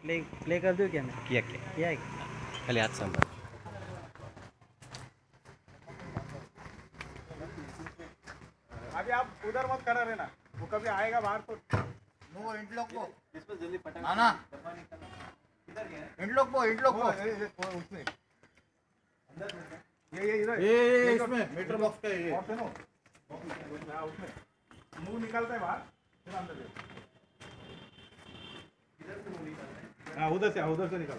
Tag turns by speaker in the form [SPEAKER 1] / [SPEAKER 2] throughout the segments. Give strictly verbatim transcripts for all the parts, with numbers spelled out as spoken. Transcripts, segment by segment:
[SPEAKER 1] Play play कर दूँ क्या मैं?
[SPEAKER 2] किया किया
[SPEAKER 1] किया है क्या?
[SPEAKER 2] खाली हाथ संभाल।
[SPEAKER 3] अभी आप उधर मत करा रहना, वो कभी आएगा बाहर तो
[SPEAKER 4] वो इंटलॉक को
[SPEAKER 3] इसमें जल्दी पटा
[SPEAKER 4] ना ना
[SPEAKER 3] इधर क्या है?
[SPEAKER 4] इंटलॉक को इंटलॉक को
[SPEAKER 3] वो उसमें ये ये इधर
[SPEAKER 4] ये ये इसमें मीटर बॉक्स का ये
[SPEAKER 3] और सुनो उसमें हाँ, उसमें मुंह निकालता है बाहर फिर अंदर ले इधर से मुंह निकालता है हाँ उधर से हाँ उधर से निकाल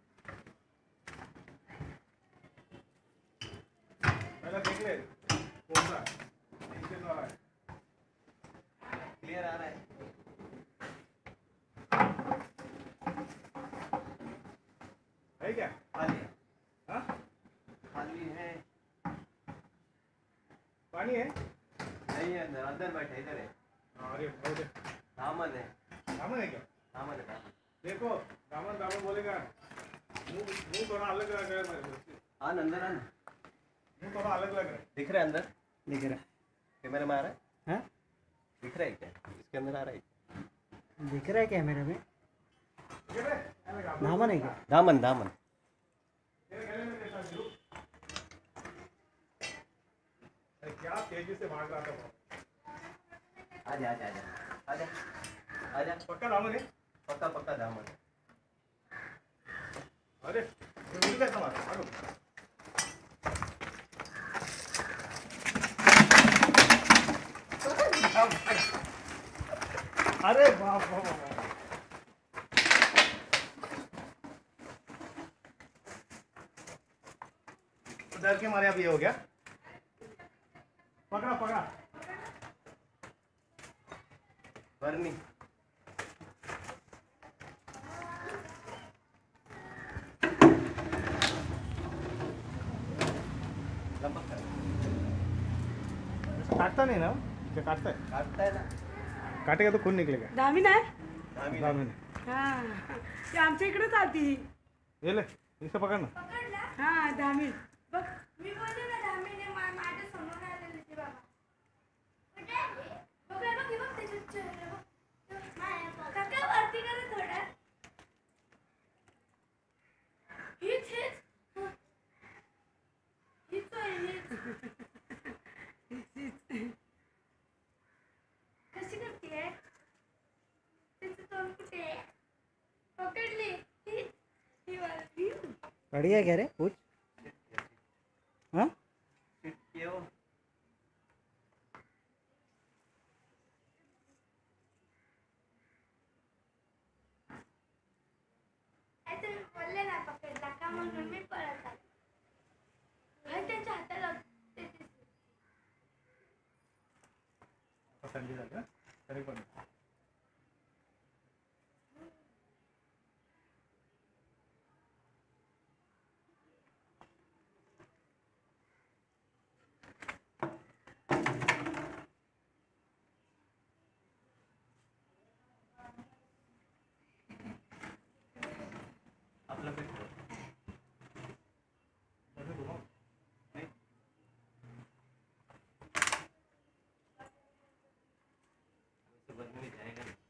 [SPEAKER 3] पहले देख ले कौन सा नीचे तो आ रहा है क्लियर आ रहा है है क्या
[SPEAKER 2] खाली
[SPEAKER 3] हाँ
[SPEAKER 2] खाली है
[SPEAKER 3] पानी है
[SPEAKER 2] नहीं है अंदर अंदर बैठे इधर है
[SPEAKER 3] अरे बहुत है
[SPEAKER 2] दामन है
[SPEAKER 3] दामन है क्या
[SPEAKER 2] दामन है दामन
[SPEAKER 3] देखो दामन दामन बोलेगा मुंह मुंह थोड़ा अलग लग रहा है मेरे को
[SPEAKER 2] आन अंदर आन
[SPEAKER 3] मुंह थोड़ा अलग लग रहा है
[SPEAKER 2] दिख रहा है अंदर
[SPEAKER 1] दिख रहा
[SPEAKER 2] कैमरे में आ रहा है
[SPEAKER 1] है?
[SPEAKER 2] दिख रहा है क्या इसके अंदर आ रहा है
[SPEAKER 1] दिख रहा है कैमरे में?
[SPEAKER 3] ठीक है ऐसे काम
[SPEAKER 1] दामन है क्या?
[SPEAKER 2] दामन दामन
[SPEAKER 3] तेरे गले में कैसा जीरो अरे क्या तेजी से भाग रहा था वो
[SPEAKER 2] आजा आजा आजा आजा आजा
[SPEAKER 3] पक्का दामन है
[SPEAKER 2] पक्का पक्का दामन
[SPEAKER 3] अरे ये मिल गया सामान आगे अरे बाप बाप बाप डर के मारे अब ये हो गया पकड़ा पकड़ा
[SPEAKER 2] बर्नी लंबा कर
[SPEAKER 3] ऐसा काटता नहीं ना क्या काटता है
[SPEAKER 2] काटता है ना
[SPEAKER 3] काटेगा तो खून निकलेगा
[SPEAKER 5] दामिन आहे
[SPEAKER 2] दामी
[SPEAKER 3] दामन
[SPEAKER 5] हा ती आमच्या इकडेच आलती
[SPEAKER 3] ये ले इसे पकड़ ना
[SPEAKER 5] हा दामिन बघ
[SPEAKER 6] मी बोलले ना दहा महिने मा- माझ्या समोर आलेले ते बाबा कुठे आहे? बघ हे बघ हे बघ त्याच्यात चेहरा बघ. काका वरती करा थोडं हीच हीच हं. हीच आहे, हीच. कशी करतेय त्याचं तोंड कुठे आहे? पकडली हीच ही वरती
[SPEAKER 1] बढ़िया क्या रे पूछ? हाँ?
[SPEAKER 2] क्यों
[SPEAKER 6] आता मी बोलले ना पकडला का म्हणून मी पळत आले. आणि त्यांच्या हाताला ते दिसलं.
[SPEAKER 3] थंडी झाली ना तरी पण
[SPEAKER 2] आपलं पेट
[SPEAKER 3] ऐसे घुमाओ.
[SPEAKER 2] नहीं तो बदलने जाएगा नहीं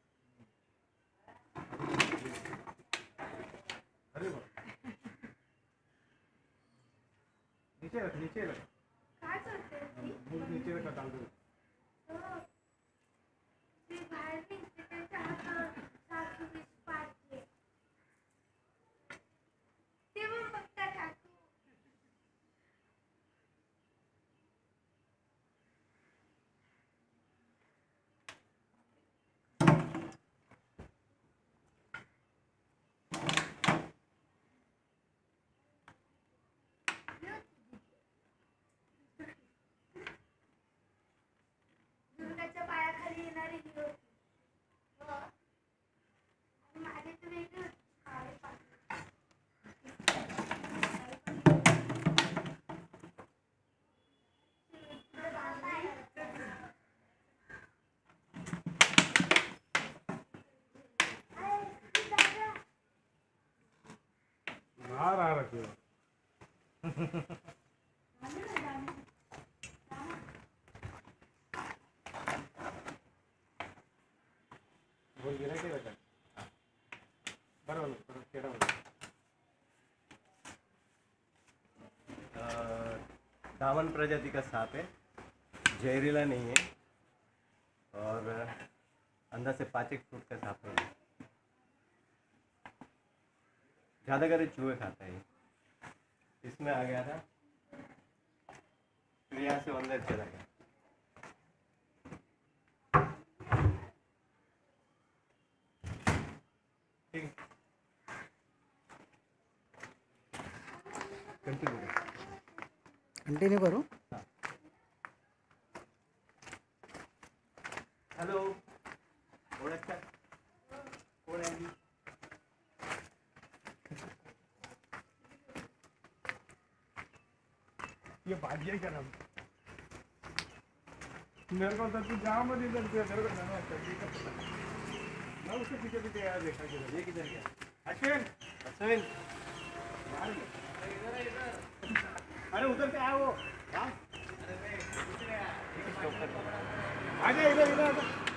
[SPEAKER 3] अरे बाप नीचे रख नीचे रख
[SPEAKER 6] काय करते ती?
[SPEAKER 3] मुंह नीचे रख डाल दो
[SPEAKER 6] हो. ती बाहेर निघते त्यांच्या हातावर सारखी वीज पाडते. ते पण बघता काकू. दुर्गाच्या पायाखाली येणारी ही होती. हो. आणि माझे तर वेगळे होते. काळे पाय.
[SPEAKER 3] बाहर आ रखी हो बोल गिरा के रखा बरोबर बरोबर टेढ़ा हो गया।
[SPEAKER 2] अ, दामन प्रजाति का सांप है, जहरीला नहीं है और अंदर से पाँच एक फुट का सांप है। ज़्यादा करे चूहे खाता है। इसमें आ गया था, फिर यहाँ से अंदर चला गया। ठीक है, कंटिन्यू करो।
[SPEAKER 1] कंटिन्यू करूँ?
[SPEAKER 2] हेलो, ओळखता? कोण आहे?
[SPEAKER 3] ये भाग्य क्या नाम? मेरे को तो तू जहाँ मर्जी चल मेरे को जाना है ठीक है। मैं उसके पीछे पीछे यार देखा कि
[SPEAKER 2] ये किधर गया?
[SPEAKER 3] अश्विन
[SPEAKER 2] अश्विन,
[SPEAKER 3] अरे उधर से आया वो
[SPEAKER 2] अरे मैं कुछ नहीं आया।
[SPEAKER 3] आ जा इधर इधर